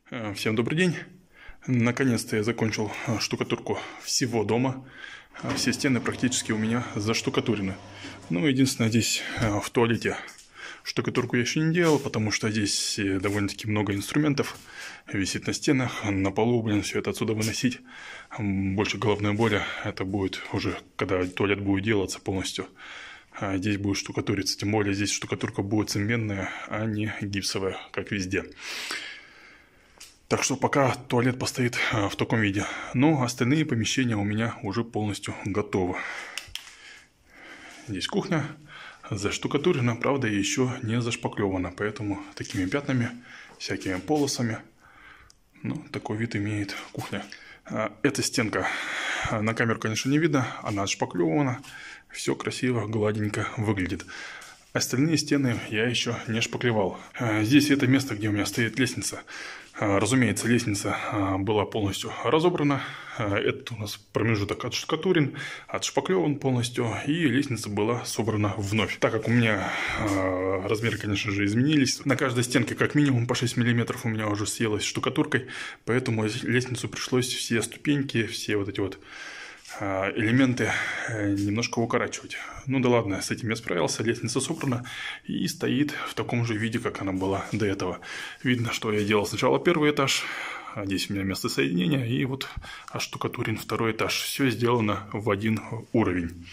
Всем добрый день. Наконец-то я закончил штукатурку всего дома. Все стены практически у меня заштукатурены. Ну, единственное, здесь в туалете штукатурку я еще не делал, потому что здесь довольно-таки много инструментов висит на стенах, на полу, все это отсюда выносить. Больше головной боли это будет уже, когда туалет будет делаться полностью. Здесь будет штукатуриться, тем более здесь штукатурка будет цементная, а не гипсовая, как везде. Так что пока туалет постоит в таком виде. Но остальные помещения у меня уже полностью готовы. Здесь кухня заштукатурена, правда, еще не зашпаклевана. Поэтому такими пятнами, всякими полосами. Ну, такой вид имеет кухня. Эта стенка на камеру, конечно, не видно. Она отшпаклевана. Все красиво, гладенько выглядит. Остальные стены я еще не шпаклевал. Здесь это место, где у меня стоит лестница. Разумеется, лестница была полностью разобрана. Это у нас промежуток отштукатурен, отшпаклеван полностью. И лестница была собрана вновь. Так как у меня размеры, конечно же, изменились. На каждой стенке как минимум по 6 мм у меня уже съелась штукатуркой. Поэтому лестницу пришлось все ступеньки, все вот эти вот элементы немножко укорачивать. Ну да ладно, с этим я справился. Лестница собрана и стоит в таком же виде, как она была до этого. Видно, что я делал сначала первый этаж. Здесь у меня место соединения. И вот оштукатурен второй этаж. Все сделано в один уровень.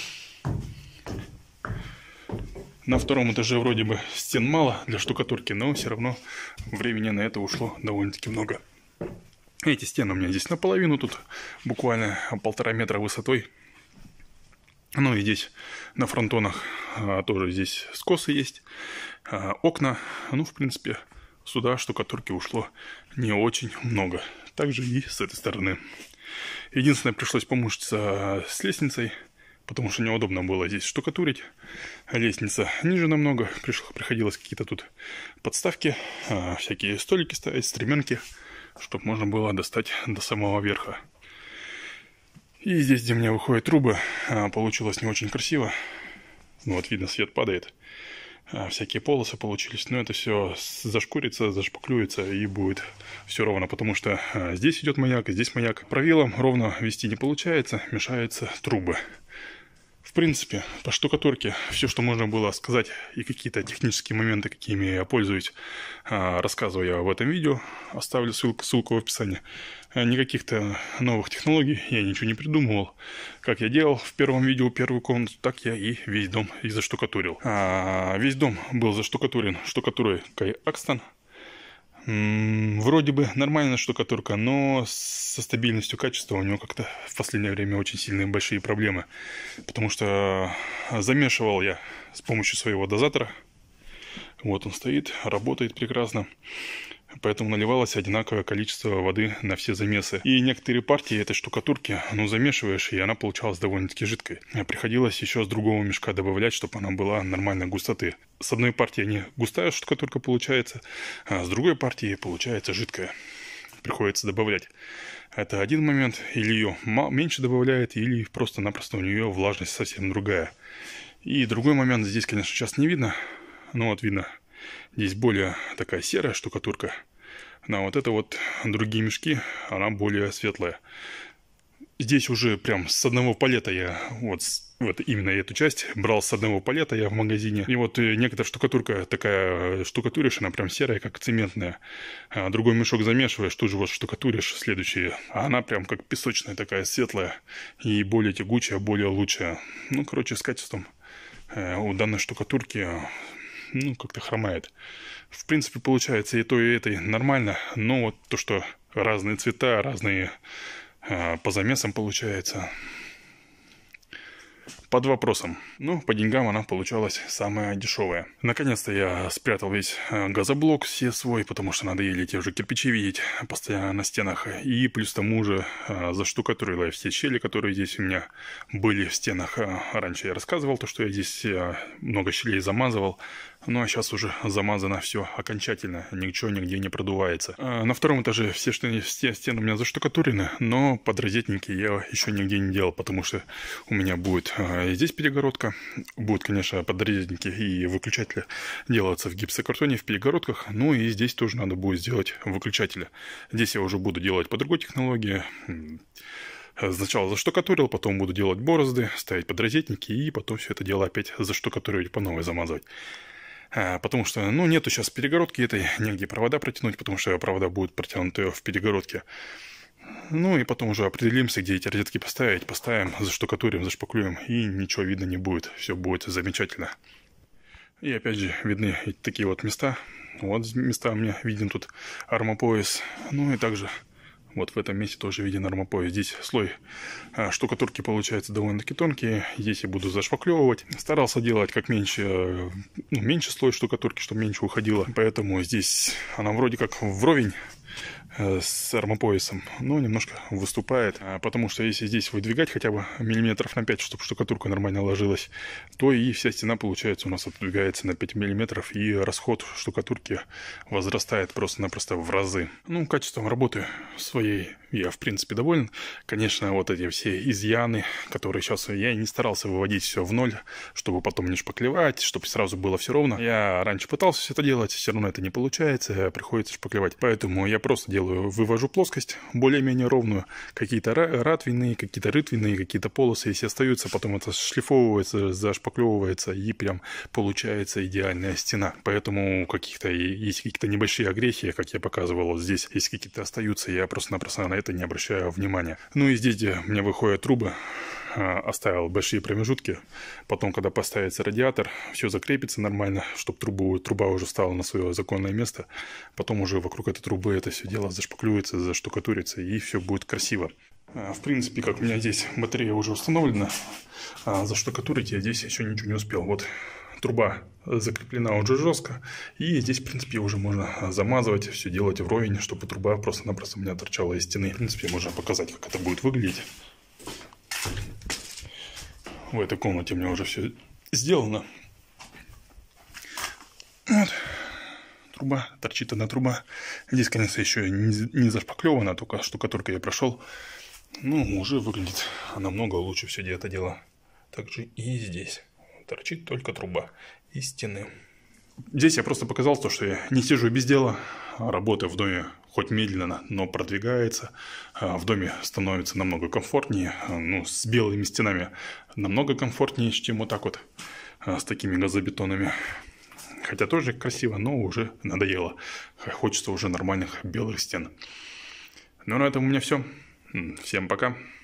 На втором этаже вроде бы стен мало для штукатурки, но все равно времени на это ушло довольно-таки много. Эти стены у меня здесь наполовину, тут буквально 1,5 метра высотой. Ну и здесь на фронтонах тоже здесь скосы есть, окна. Ну, в принципе, сюда штукатурки ушло не очень много. Также и с этой стороны. Единственное, пришлось помучиться с лестницей, потому что неудобно было здесь штукатурить. Лестница ниже намного, приходилось какие-то тут подставки, всякие столики ставить, стременки, чтобы можно было достать до самого верха. И здесь, где у меня выходят трубы, получилось не очень красиво. Ну, вот видно, свет падает. Всякие полосы получились. Но это все зашкурится, зашпаклюется и будет все ровно. Потому что здесь идет маяк, здесь маяк. Правилом ровно вести не получается, мешаются трубы. В принципе, по штукатурке все, что можно было сказать, и какие-то технические моменты, какими я пользуюсь, рассказываю я в этом видео. Оставлю ссылку в описании. Никаких-то новых технологий я ничего не придумывал. Как я делал в первом видео первую комнату, так я и весь дом и заштукатурил. Весь дом был заштукатурен штукатуркой Акстон. Вроде бы нормальная штукатурка, но со стабильностью качества у него как-то в последнее время очень сильные большие проблемы. Потому что замешивал я с помощью своего дозатора. Вот он стоит, работает прекрасно. Поэтому наливалось одинаковое количество воды на все замесы. И некоторые партии этой штукатурки, замешиваешь, и она получалась довольно-таки жидкой. Приходилось еще с другого мешка добавлять, чтобы она была нормальной густоты. С одной партии не густая штукатурка получается, а с другой партии получается жидкая. Приходится добавлять. Это один момент. Или ее меньше добавляет, или просто-напросто у нее влажность совсем другая. И другой момент здесь, конечно, сейчас не видно. Но вот видно. Здесь более такая серая штукатурка. На вот это вот другие мешки, она более светлая. Здесь уже прям с одного палета я, вот именно эту часть брал с одного палета я в магазине. И вот некоторая штукатурка такая штукатуришь, она прям серая, как цементная. Другой мешок замешиваешь, тут же вот штукатуришь следующие. А она прям как песочная такая, светлая. И более тягучая, более лучшая. Ну, короче, с качеством у данной штукатурки как-то хромает. В принципе, получается и то, и это нормально, но вот то, что разные цвета, разные по замесам получается, под вопросом. Но по деньгам она получалась самая дешевая. Наконец-то я спрятал весь газоблок все свой, потому что надоели эти уже кирпичи видеть постоянно на стенах. И плюс к тому же заштукатурил я все щели, которые здесь у меня были в стенах. Раньше я рассказывал, что я здесь много щелей замазывал. Ну а сейчас уже замазано все окончательно, ничего нигде не продувается. На втором этаже все стены у меня заштукатурены, но подрозетники я еще нигде не делал, потому что у меня будет Здесь перегородка. Будут, конечно, подрезинки и выключатели делаться в гипсокартоне, в перегородках. Ну и здесь тоже надо будет сделать выключатели. Здесь я уже буду делать по другой технологии. Сначала заштукатурил, потом буду делать борозды, ставить подрозетники и потом все это дело опять заштукатуривать, по новой замазывать. Потому что, ну, нету сейчас перегородки этой, негде провода протянуть, потому что провода будут протянуты в перегородке. Ну, и потом уже определимся, где эти розетки поставить. Поставим, заштукатурим, зашпаклюем, и ничего видно не будет. Все будет замечательно. И опять же, видны такие вот места. Вот места у меня виден тут армопояс. Ну, и также вот в этом месте тоже виден армопояс. Здесь слой штукатурки получается довольно-таки тонкий. Здесь я буду зашпаклевывать. Старался делать как меньше, меньше слой штукатурки, чтобы меньше уходило. Поэтому здесь она вроде как вровень с армопоясом, но немножко выступает, потому что если здесь выдвигать хотя бы миллиметров на 5, чтобы штукатурка нормально ложилась, то и вся стена, получается, у нас отодвигается на 5 миллиметров, и расход штукатурки возрастает просто-напросто в разы. Ну, качеством работы своей я, в принципе, доволен. Конечно, вот эти все изъяны, которые сейчас я не старался выводить все в ноль, чтобы потом не шпаклевать, чтобы сразу было все ровно. Я раньше пытался все это делать, все равно это не получается, приходится шпаклевать. Поэтому я просто вывожу плоскость более-менее ровную. Какие-то ратвенные, какие-то рытвенные, какие-то полосы, если остаются, потом это шлифовывается, зашпаклевывается, и прям получается идеальная стена. Поэтому есть какие-то небольшие огрехи, как я показывал вот здесь. Если какие-то остаются, я просто-напросто на это не обращаю внимания. Ну и здесь, где у меня выходят трубы, оставил большие промежутки. Потом, когда поставится радиатор, все закрепится нормально, чтобы труба уже встала на свое законное место. Потом уже вокруг этой трубы это все дело зашпаклюется, заштукатурится, и все будет красиво. В принципе, как у меня здесь батарея уже установлена, заштукатурить я здесь еще ничего не успел. Вот труба закреплена уже жестко, и здесь, в принципе, уже можно замазывать, все делать вровень, чтобы труба просто-напросто у меня торчала из стены. В принципе, можно показать, как это будет выглядеть. В этой комнате у меня уже все сделано. Вот. Труба, торчит одна труба. Здесь, конечно, еще не зашпаклевана, только штукатурка я прошел. Ну, уже выглядит намного лучше все это дело. Также и здесь. Торчит только труба из стены. Здесь я просто показал то, что я не сижу без дела. Работа в доме хоть медленно, но продвигается. В доме становится намного комфортнее. Ну, с белыми стенами намного комфортнее, чем вот так вот с такими газобетонами. Хотя тоже красиво, но уже надоело. Хочется уже нормальных белых стен. Ну, на этом у меня все. Всем пока.